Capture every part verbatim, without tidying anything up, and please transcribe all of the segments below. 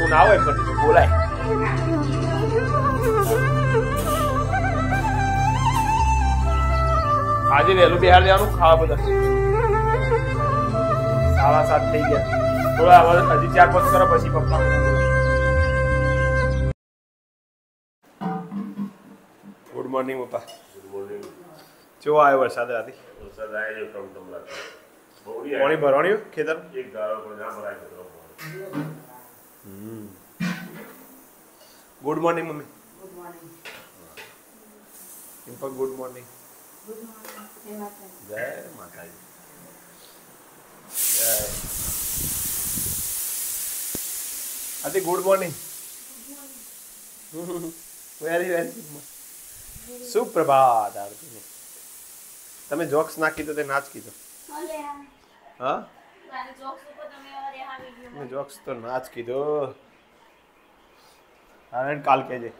એવું ના હોય પણ બોલાય. આજે વહેલું બિહાર જવાનું ખાવા બધા સાડા સાત થઈ ગયા. થોડા હજી ચાર પાંચ કરો પછી પપ્પા. ગુડ મોર્નિંગ પપ્પા. Good morning. કેવો આવ્યો વરસાદ રાતે? વરસાદ આવ્યો કમ કમ લાગે. પાણી ભરવાની ખેતર એક ગાળો પણ ના ભરાય ખેતર. હમ. ગુડ મોર્નિંગ મમ્મી. Good morning. ઇમ્પા ગુડ મોર્નિંગ. Good morning. જય માતાજી. જય. આથી good morning. Very very good morning. સુપ્રભાત આરતી. તમે જોક્સ ના કીધો તે ના જ કીધો. હા જોક્સ તો ના જ કીધો. હા કાલ કેજે.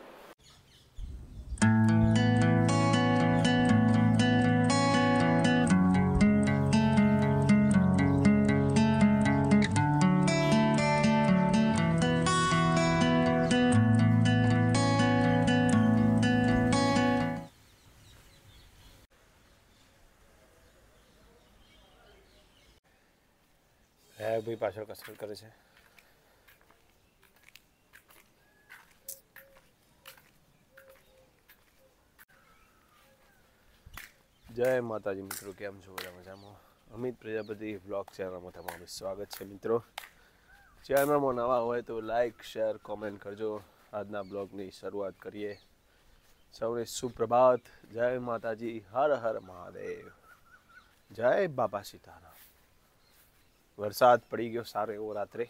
હે ભાઈ પાછળ કસરત કરે છે. જય માતાજી મિત્રો, કેમ છો બધા મજામાં? અમિત પ્રજાપતિ વ્લોગ ચેનલમાં તમારું સ્વાગત છે મિત્રો. ચેનલમાં નવા હોય તો લાઈક શેર કોમેન્ટ કરજો. આજના બ્લોગની શરૂઆત કરીએ. સૌને સુપ્રભાત. જય માતાજી. હર હર મહાદેવ. જય બાપા સીતારામ. વરસાદ પડી ગયો સારો એવો રાત્રે.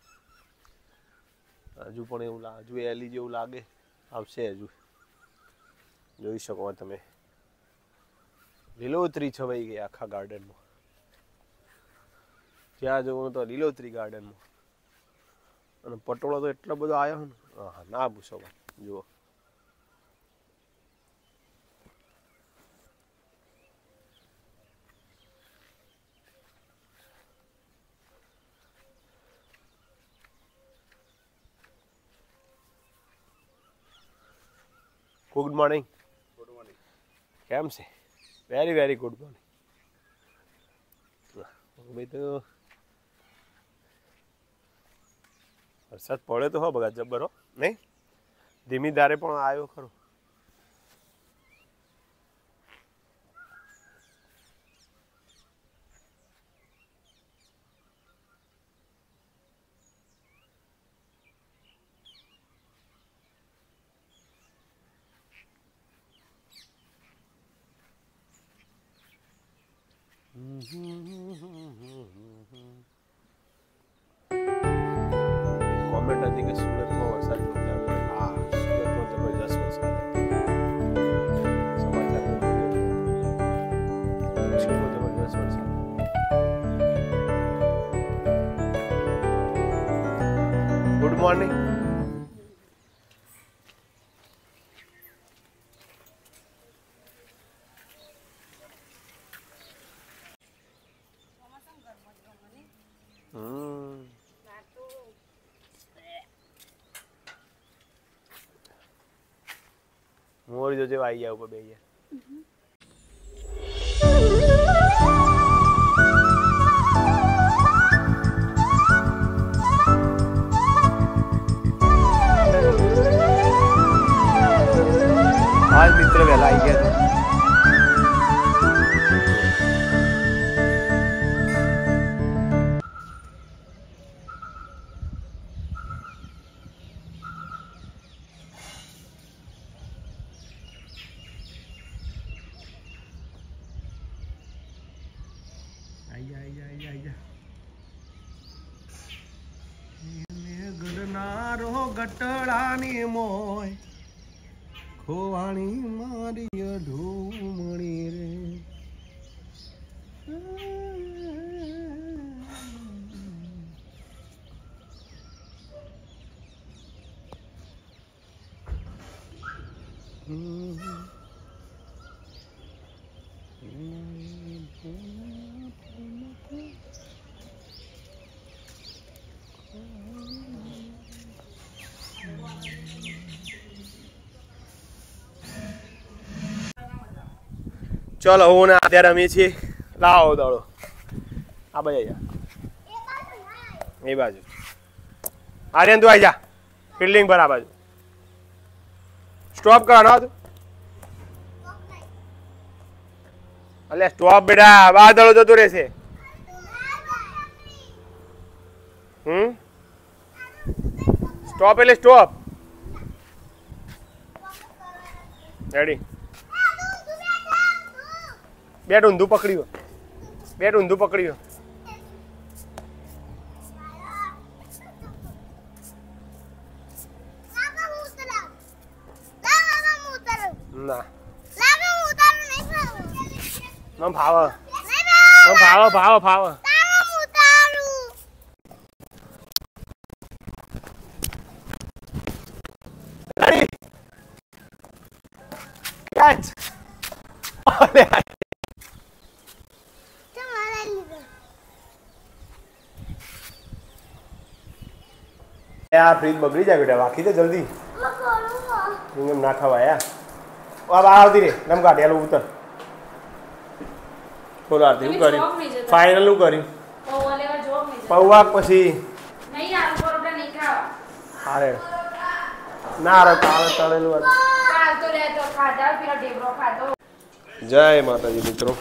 હજુ પણ એવું હજુ એલી જેવું લાગે આવશે. હજુ જોઈ શકો તમે લીલોતરી છવાઈ ગઈ આખા ગાર્ડનમાં. જ્યાં જવું તો લીલોતરી ગાર્ડનમાં. અને પટોળો તો એટલો બધો આવ્યો ને હા ના પૂછો ભાઈ. જુઓ ગુડ મોર્નિંગ. Good morning. કેમ છે? Very very good morning. ભાઈ તો વરસાદ પડ્યો તો હો બગા જબ્બર હો નહીં? ધીમી ધારે પણ આવ્યો ખરો. કોમેન્ટ હતી કે સુરતમાં વરસાદ જોરદાર પડે. હા સુરતમાં જબરજસ્ત વરસાદ. સમાચારમાં જબરજસ્ત વરસાદ. Good morning. મોર જોજે આવી ગયા ઉપર બે ગયા. હાલ મિત્ર વહેલા આવી ગયા. ગડનારો ગટડાની મોય ખોવાણી મારી અઢૂમણી રે. ચલો હું ને અત્યારે રમીએ છીએ લાવો દડો આ બાજુ જા એ બાજુ આર્યન તું આવી જા ફિલ્ડિંગ પર આ બાજુ સ્ટોપ કરવાનો તું અલે સ્ટોપ બેટા બહાર દડો જતો રહેશે હમ સ્ટોપ એટલે સ્ટોપ રેડી બેટ ઊંધું પકડ્યું બેટ ઊંધું પકડ્યું ના મને ફાવે મને ફાવે ફાવે ફાવે કેચ આ ફ્રીજ બગડી જાય બેટા વાકી દે જલ્દી એમ ના ખવાય આ બહાર આવતી રે લમ કાઢ એલું ઉતર બોલો આરતી શું કર્યું ફાઇનલ શું કર્યું પૌવા પછી અરે ના રે કાલે તળેલું જય માતાજી મિત્રો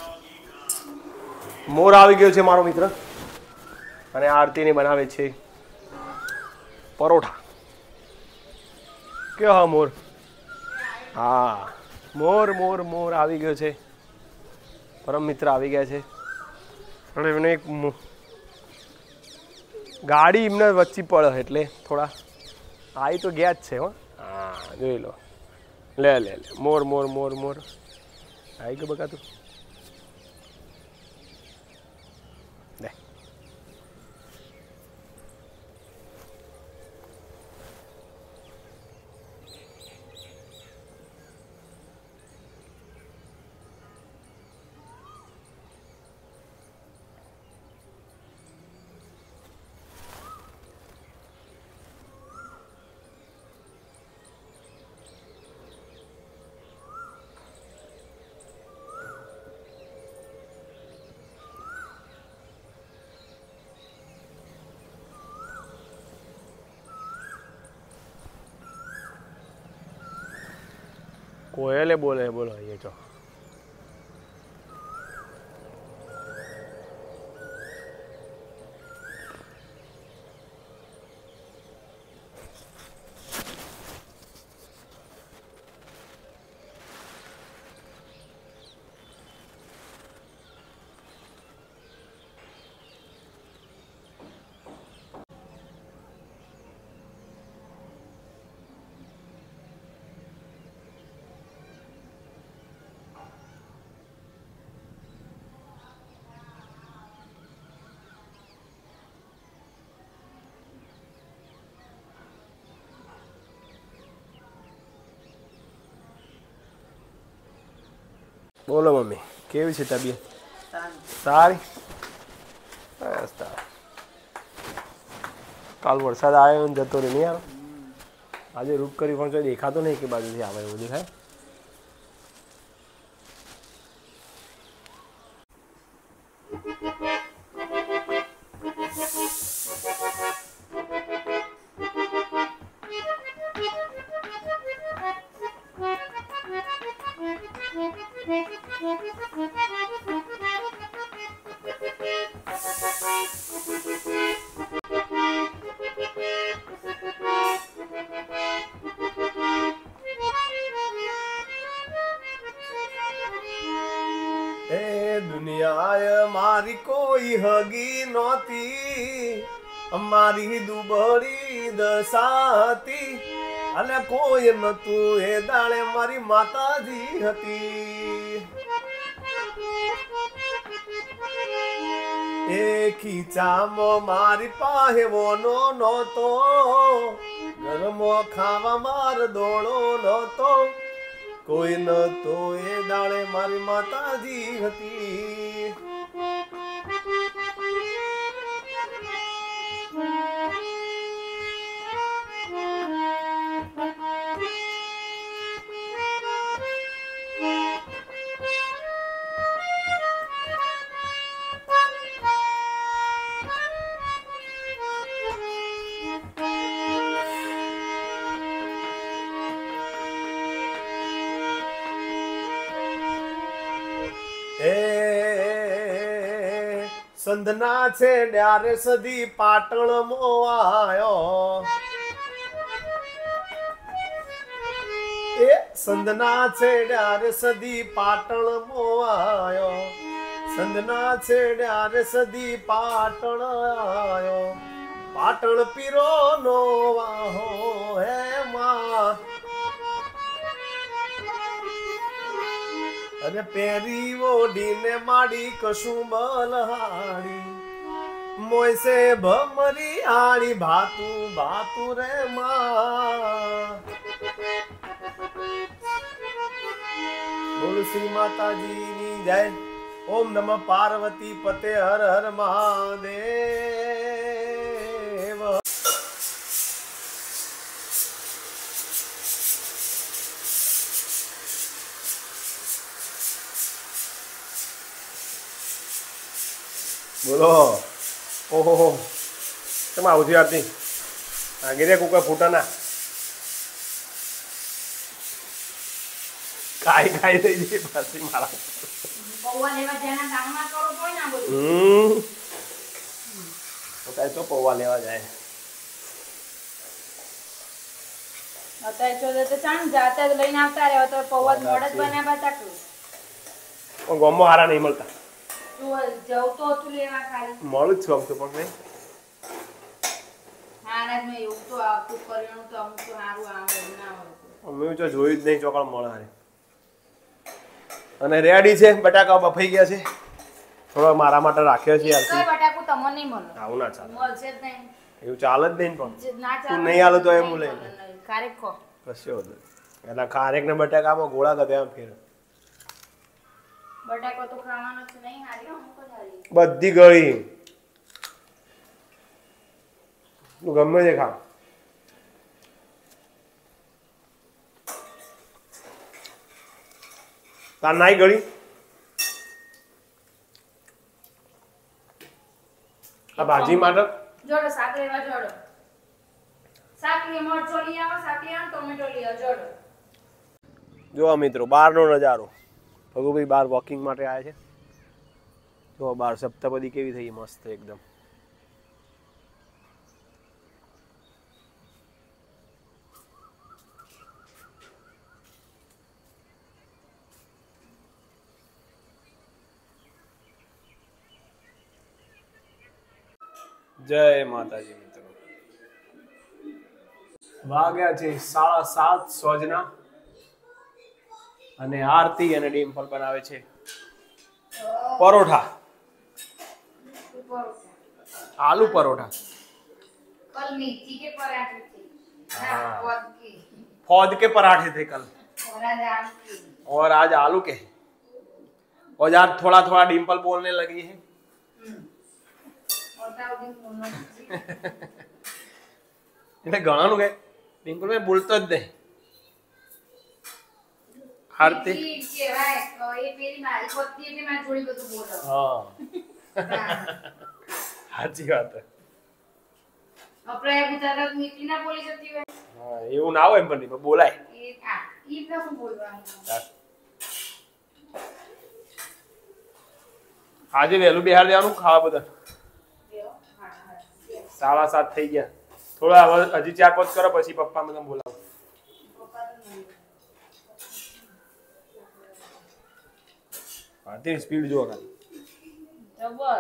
મોર આવી ગયો છે મારો મિત્ર અને આરતીને બનાવે છે પરોઠા કયો હા મોર હા મોર મોર મોર આવી ગયો છે પરમ મિત્ર આવી ગયા છે અને એમને એક ગાડી એમને વચ્ચે પડે એટલે થોડા આવી તો ગયા જ છે હો હા જોઈ લો લે લે લે મોર મોર મોર મોર આવી ગયો બકા તું લે કોયલે બોલે બોલો એ તો બોલો મમ્મી કેવી છે તબિયત સારી બસ સારી કાલ વરસાદ આવ્યો ને જતો રહે નહીં આવે આજે રૂપ કરી પણ કંઈ દેખાતો નહીં કે બાજુથી આવે એવું દેખાય દુનિયા મારી કોઈ હગી નહોતી અમારી દુબળી દશાતી અને કોઈ નતું એ દાડે મારી માતાજી હતી એ ખીચામાં મારી પાસે વોનો નહોતો ઘરમાં ખાવા માર દોડો નહોતો કોઈ નતો એ દાડે મારી માતાજી હતી સંધના છે ડારે સદી પાટણ મોવાયો એ સંધના છે ડારે સદી પાટણ મોવાયો સંધના છે ડારે સદી પાટણ આયો પાટણ પીરો નો વાહો હે માં અને પેરી ઓઢીને માડી કશું બલહાડી મોયસે ભમરી આડી ભાતું ભાતું રે માં બોલ શ્રી માતાજીની જય ઓમ નમઃ પાર્વતી પતે હર હર મહાદેવ બોલો ઓહો કેમ આવું થયું આરતી આગળ કુકર ફૂટાના કાઈ કાઈ થઈ ગઈ પાછી મારા પૌવા લેવા જેના ગામમાં કરો કોઈ ના બોલું હમ તો કાઈ તો પૌવા લેવા જાય અત્યારે ચોદે તો ચાણ જાતા જ લઈને આવતા રહ્યો તો પૌવા મોડ જ બનાવ્યા તા તું પણ ગોમો હારા નહીં મળતા તું જવ તો તું લેવા ખાલી મળું જ છું આમ તો પણ નહીં હારા જ મેં એવું તો આવતું કર્યું તો અમુક તો સારું આવે એવું ના હોય અમે તો જોયું જ નહીં ચોકડ મળે હારે અને રેડી છે બટાકા બફાઈ ગયા છે થોડો મારા માટે રાખ્યો છે યાર કઈ બટાકું તમને નહીં મળે આવું ના ચાલે મળશે જ નહીં એવું ચાલે જ નહીં પણ જે ના ચાલે તું નહીં હાલો તો એમ હું લઈ લઉં. ખારેક ખો કશો વાંધો નહીં. એના ખારેક ને બટાકામાં ગોળા કરે એમ ફેર બટાકો તો ખાવાનો છે નહીં હારી અમુક જ હારી બધી ગળી તું ગમે તે ખા તાર નાઈ ગળી આ ભાજી માટે જોડો શાક લેવા જોડો શાક લે મરચો લઈ આવો શાક લઈ આવો ટોમેટો લઈ આવો જોડો જો મિત્રો બહારનો નજારો ભગુભાઈ બહાર વોકિંગ માટે આવ્યા છે જો બહાર સપ્તપદી કેવી થઈ મસ્ત એકદમ જય માતાજી મિત્રો વાગ્યા છે સાડા સાત સોજના અને આરતી અને ડિમ્પલ બનાવે છે પરોઠા आलू परोठा कल मेथी के पराठे थे हाँ। पौध के फौद के पराठे थे कल और आज आलू के और आज आलू के और आज थोड़ा थोड़ा डिम्पल बोलने लगी है और ताऊ दिन बोलना એટલે ઘણાનું કે ડિમ્પલ મેં બોલતો જ નહીં આરતી ઈ કહેવાય તો એ પેલી મારી પત્ની એટલે મેં થોડી બધું બોલો હા હા સાચી વાત છે આપણે ગુજરાત મીઠી ના બોલી જતી હોય હા એવું ના હોય પણ નહીં, બોલાય એ આ ઈ શું બોલવાનું આજે વહેલું બિહાર દેવાનું ખાવા બધા દેવો હા હા સાડા સાત થઈ ગયા થોડા હવે હજી ચાર પાંચ કરો પછી પપ્પા મને બોલાવો પપ્પા તો નહીં આરતી સ્પીડ જો ખાલી જબર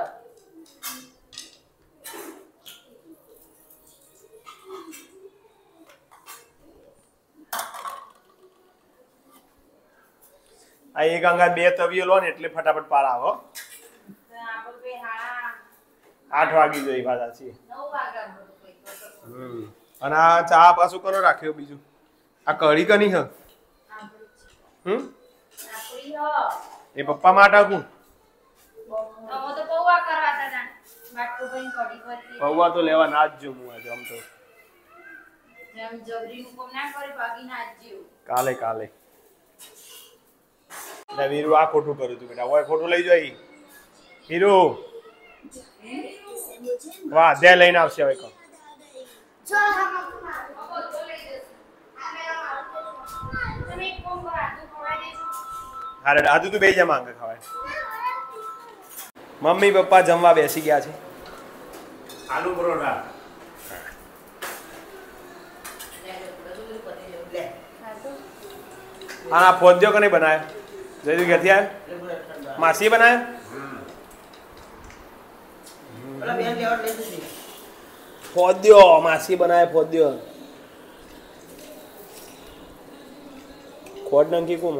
આ એક અંગા બે તવીઓ લો ને એટલે ફટાફટ પાર આવો આપણે બે હા આઠ વાગી જોઈ પાછા છીએ નવ વાગ્યા બધું કોઈ તો હમ અને આ ચા પાછું કરો રાખ્યો બીજું આ કઢી કની હ હમ આપણી હો એ પપ્પા માટે આખું તમે તો પૌવા કરવા હતા બાટકો ભરી કઢી કરી પૌવા તો લેવા ના જ જો હું આજે આમ તો જેમ જબરી હુકમ ના કરે ભાગી ના જીવ કાલે કાલે એટલે વીરુ આ ખોટું કર્યું તું બેટા ઓય ખોટું લઈ જોઈ વીરુ વાહ દે લઈને આવશે હવે કહો જો હમ અબો તો લઈ જશે આ મેરા મારું તમે એક કોમ કરા તું ખવડાવી દેજો હારે આજુ તું બેઈ જા માંગે ખાવાય મમ્મી પપ્પા જમવા બેસી ગયા છે. આલુ પરોઠા. હા ફોદ્યો કને બનાવ્યો? જયદીપ ક્યાંથી આવ્યો? માસી બનાવ્યો? ફોદ્યો માસી બનાવે ફોદ્યો. ખોટ નંકી કોમ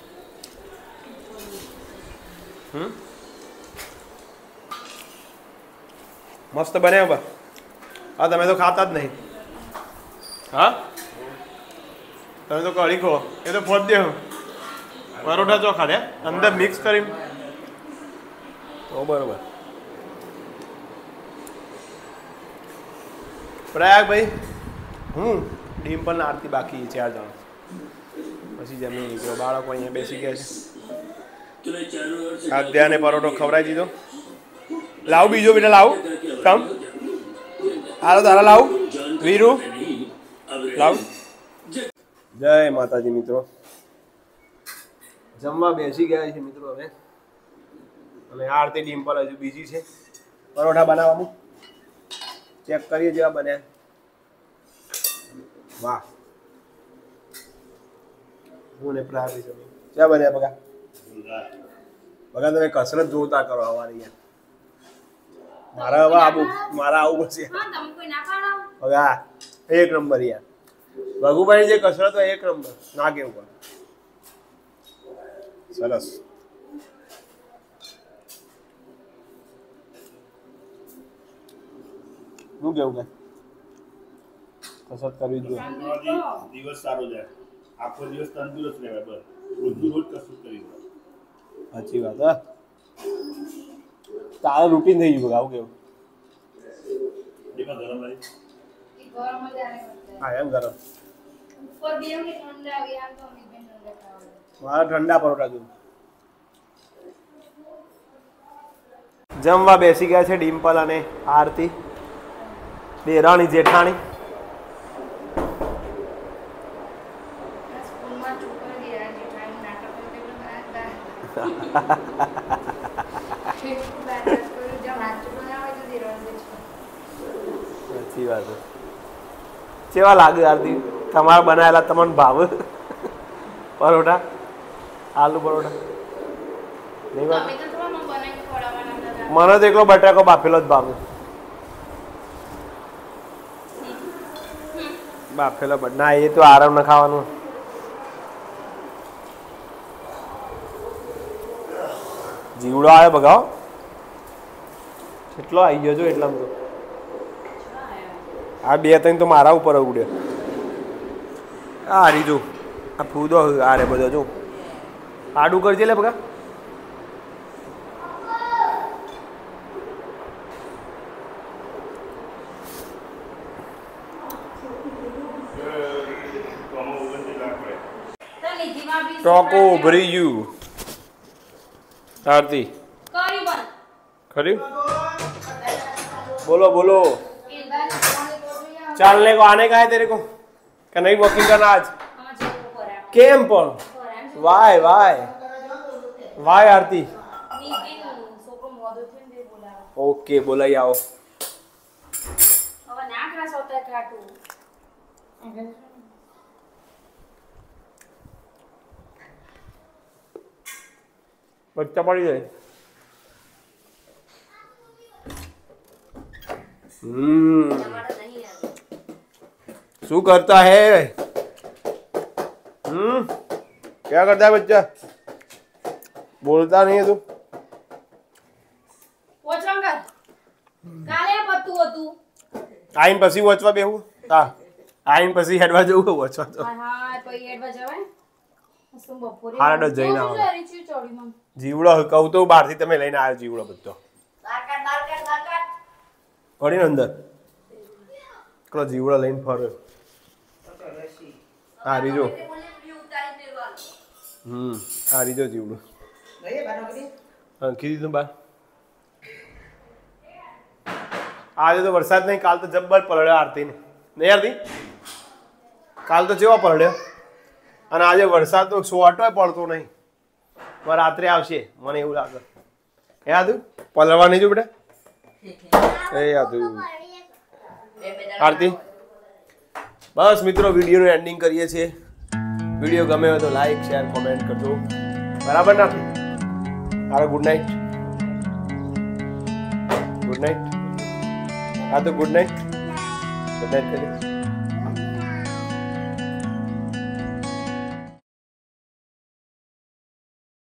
હમ મસ્ત બન્યા બા. હા તમે તો ખાતા જ નહીં. હા તમે તો કઢી ખો. એ તો ફોદ્યો પરોઠા ચો ખાડે અંદર મિક્સ કરી તો બરોબર. પ્રયાગ ભાઈ હું ડિમ્પલ ને આરતી બાકી ચાર જણ પછી જમી નીકળ્યો. બાળકો અહીંયા બેસી ગયા છે. આદ્યાને પરોઠો ખવડાવી દીધો. લાવ બીજો બેટા લાવ કમ હાલો તારા લાવ વીરુ લાવ. જય માતાજી મિત્રો. જમવા બેસી ગયા છે મિત્રો હવે. અને આરતી ડિમ્પલ હજુ બીજી છે પરોઠા બનાવવાનું. ચેક કરીએ જેવા બન્યા. વાહ હું ને પ્રાવી જમી ક્યાં બન્યા બગા? બગા તમે કસરત જોતા કરો અમારી યાર. મારા હવે આવું મારા આવું પડશે બગા. એક નંબર યાર. ભગુભાઈ જે કસરત હોય એક નંબર ના કેવું પડે. સરસ. શું કેવું કે કસરત કરવી જ જોઈએ. દિવસ સારો જાય. આખો દિવસ તંદુરસ્ત રહેવાય. બસ રોજનું રોજ કસરત કરી દો. સાચી વાત. હા તારું રૂટીન થઈ ગયું આવું કેવું? એમાં ગરમ રહી. હા એમ ગરમ. મારા ઠંડા પરોઠા જોયું. જમવા બેસી ગયા છે ડિમ્પલ અને આરતી દેરાણી જેઠાણી. સાચી વાત. કેવા લાગે આરતી તમારા બનાવેલા તમને ભાવ પરોઠા આલુ પરોઠા? નહીં ભાવે? મને તો એકલો બટાકો બાફેલો જ ભાવે. બાફેલો બટ ના એ તો આરામ ના ખાવાનું. જીવડો આવે બગાવો કેટલો આવી ગયો છો એટલામાં તો. આ બે ત્રણ તો મારા ઉપર ઉડ્યો. આ હારી જો આ ફૂદો આ રે બધો જો આડું કરજે લે બગા. ટોકો ઉભરી ગયું. આરતી ખરી बोलो बोलो. चलने को आने का है तेरे को क्या नहीं? वॉकिंग करना आज केम पर वाय वाय वाय आरती ओके बोला ही आओ. बच्चा पड़ी जाए. हम्म शू करता है? हम्म क्या करता है बच्चा? बोलता नहीं है तू. આઈન પછી વચવા બેહું. હા આઈન પછી હેડવા જવું વચવા તો. હા પછી હેડવા જવાય. હારડો જઈને આવો. જીવડો કહું તો બહારથી તમે લઈને આવ્યો જીવડો બધો. પડી ને અંદર એકલો જીવડો લઈને ફર્યો. હા રીજો. હમ હા રીજો જીવડો અંકી દીધું બાર. આજે તો વરસાદ નહીં, કાલ તો જબ્બર પલળ્યો આરતી ને નહીં આરતી? કાલ તો કેવો પલળ્યો અને આજે વરસાદ તો સોટો પડતો નહીં. રાત્રે આવશે મને એવું લાગે. યાદ પલળવા નહીં જો બેટા એ યાદ આરતી બસ મિત્રો વિડીયોનું એન્ડિંગ કરીએ છીએ. વિડીયો ગમે હોય તો લાઈક શેર કોમેન્ટ કરજો બરાબર ના હાલો ગુડ નાઇટ ગુડ નાઇટ હા તો ગુડ નાઇટ ગુડ નાઇટ કરી